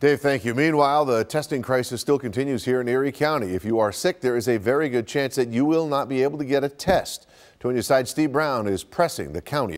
Dave, thank you. Meanwhile, the testing crisis still continues here in Erie County. If you are sick, there is a very good chance that you will not be able to get a test. 20 News' Steve Brown is pressing the county.